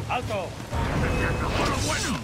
¡Alto! ¡Se acabó lo bueno!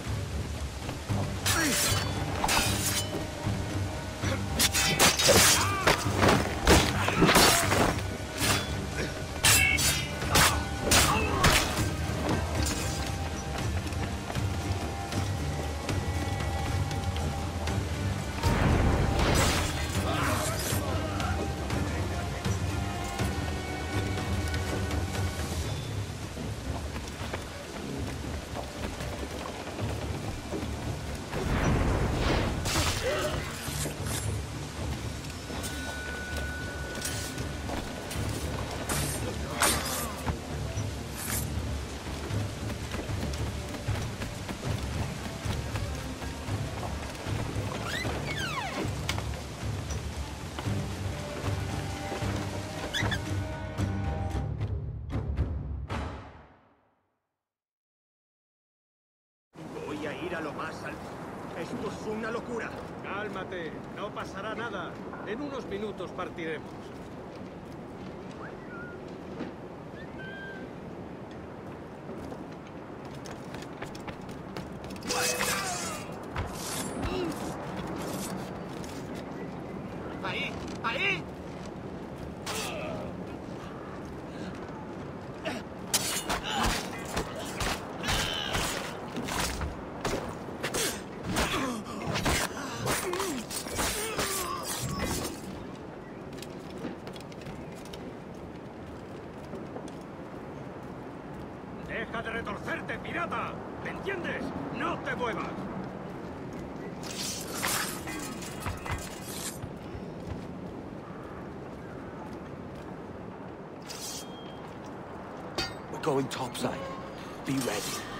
Voy a ir a lo más alto. Esto es una locura. Cálmate, no pasará nada. En unos minutos partiremos. ¡Ahí! ¡Ahí! ¡Deja de retorcerte, pirata! ¿Me entiendes? ¡No te muevas! We're going topside. Be ready.